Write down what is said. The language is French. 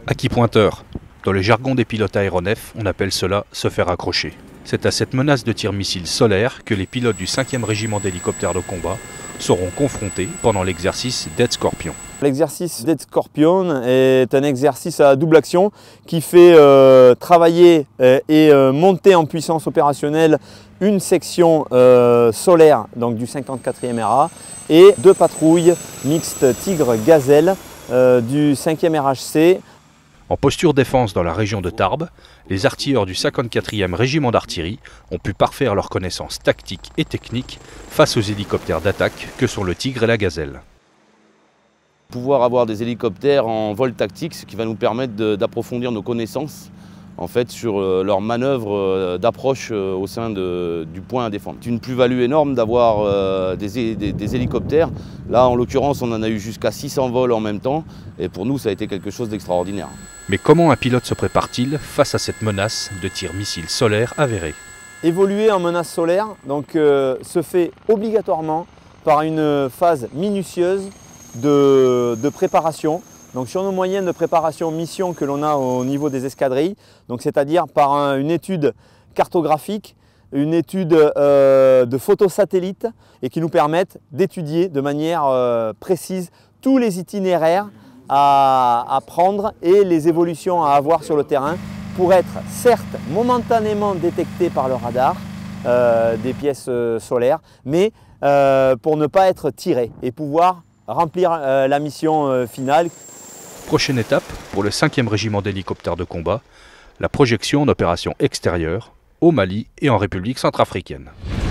Acquis pointeur. Dans le jargon des pilotes aéronefs, on appelle cela se faire accrocher. C'est à cette menace de tir missile solaire que les pilotes du 5e régiment d'hélicoptères de combat seront confrontés pendant l'exercice Dead Scorpion. L'exercice Dead Scorpion est un exercice à double action qui fait travailler et monter en puissance opérationnelle une section solaire donc du 54e RA et 2 patrouilles mixtes Tigre-Gazelle du 5e RHC. En posture défense dans la région de Tarbes, les artilleurs du 54e régiment d'artillerie ont pu parfaire leurs connaissances tactiques et techniques face aux hélicoptères d'attaque que sont le Tigre et la Gazelle. Pouvoir avoir des hélicoptères en vol tactique, ce qui va nous permettre d'approfondir nos connaissances en fait, sur leurs manœuvres d'approche au sein du point à défendre. C'est une plus-value énorme d'avoir des hélicoptères. Là, en l'occurrence, on en a eu jusqu'à 600 vols en même temps et pour nous, ça a été quelque chose d'extraordinaire. Mais comment un pilote se prépare-t-il face à cette menace de tir missile solaire avérée? Évoluer en menace solaire se fait obligatoirement par une phase minutieuse de préparation. Donc sur nos moyens de préparation mission que l'on a au niveau des escadrilles, c'est-à-dire par une étude cartographique, une étude de photos satellites et qui nous permettent d'étudier de manière précise tous les itinéraires à prendre et les évolutions à avoir sur le terrain pour être certes momentanément détectés par le radar des pièces solaires, mais pour ne pas être tirés et pouvoir remplir la mission finale. Prochaine étape pour le 5e régiment d'hélicoptères de combat, la projection d'opérations extérieures au Mali et en République centrafricaine.